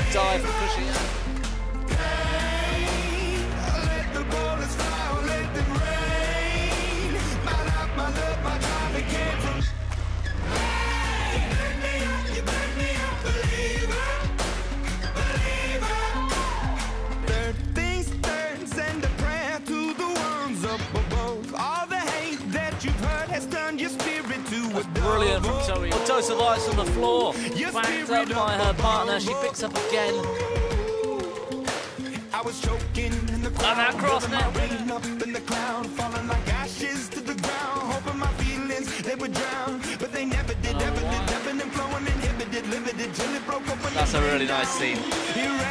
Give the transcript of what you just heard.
dive from pushing it. Brilliant from Zoe. A dose of ice on the floor. Backed up by her partner. She picks up again. I was choking in the And that cross net. up in the cloud, falling like ashes to the ground. Hoping my feelings they would drown, but they never did. Ebbing and flowing, inhibited, limited till it broke open. That's a really nice scene.